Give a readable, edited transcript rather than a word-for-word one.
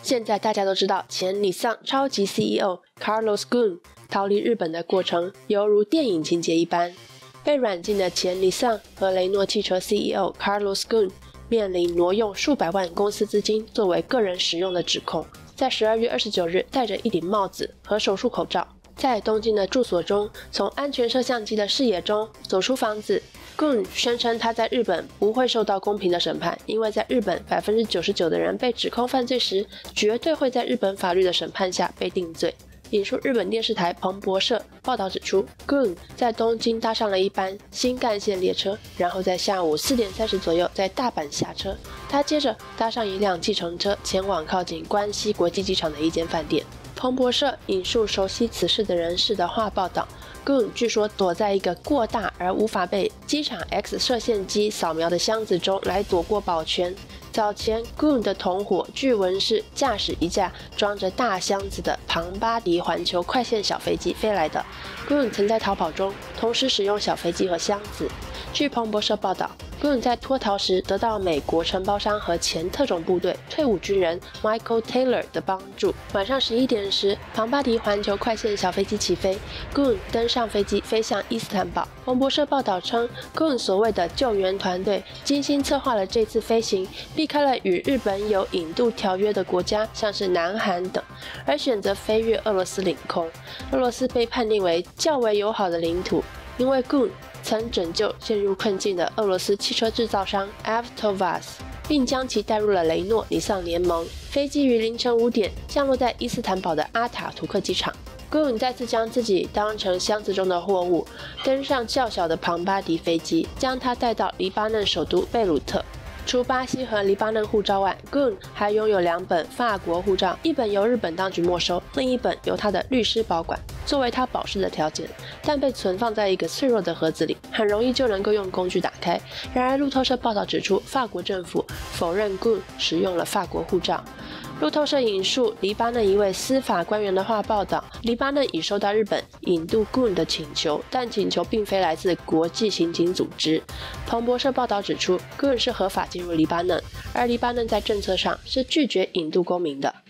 现在大家都知道，前尼桑超级 CEO Carlos Ghosn 逃离日本的过程犹如电影情节一般。被软禁的前尼桑和雷诺汽车 CEO Carlos Ghosn 面临挪用数百万公司资金作为个人使用的指控。在12月29日，戴着一顶帽子和手术口罩，在东京的住所中，从安全摄像机的视野中走出房子。Ghosn 宣称他在日本不会受到公平的审判，因为在日本 99% 的人被指控犯罪时，绝对会在日本法律的审判下被定罪。引述日本电视台彭博社报道指出， Ghosn 在东京搭上了一班新干线列车，然后在下午4点30左右在大阪下车。他接着搭上一辆计程车前往靠近关西国际机场的一间饭店。彭博社引述熟悉此事的人士的话报道， Ghosn 据说躲在一个过大而无法被机场 X 射线机扫描的箱子中来躲过保全。早前 Ghosn 的同伙据闻是驾驶一架装着大箱子的庞巴迪环球快线小飞机飞来的。 Ghosn 曾在逃跑中同时使用小飞机和箱子。据彭博社报道， Ghosn 在脱逃时得到美国承包商和前特种部队退伍军人 Michael Taylor 的帮助。晚上11点时，庞巴迪环球快线小飞机起飞， Ghosn 登上飞机飞向伊斯坦堡。彭博社报道称， Ghosn 所谓的救援团队精心策划了这次飞行，避开了与日本有引渡条约的国家，像是南韩等，而选择飞越俄罗斯领空。俄罗斯被判定为较为友好的领土，因为 Ghosn 曾拯救陷入困境的俄罗斯汽车制造商 Avtovaz， 并将其带入了雷诺尼桑联盟。飞机于凌晨5点降落在伊斯坦堡的阿塔图克机场。Ghosn 再次将自己当成箱子中的货物，登上较小的庞巴迪飞机，将它带到黎巴嫩首都贝鲁特。除巴西和黎巴嫩护照外， Ghosn 还拥有2本法国护照，一本由日本当局没收，另一本由他的律师保管，作为他保释的条件，但被存放在一个脆弱的盒子里，很容易就能够用工具打开。然而，路透社报道指出，法国政府否认 Ghosn 使用了法国护照。路透社引述黎巴嫩一位司法官员的话报道，黎巴嫩已收到日本引渡 Ghosn 的请求，但请求并非来自国际刑警组织。彭博社报道指出， Ghosn 是合法进入黎巴嫩，而黎巴嫩在政策上是拒绝引渡公民的。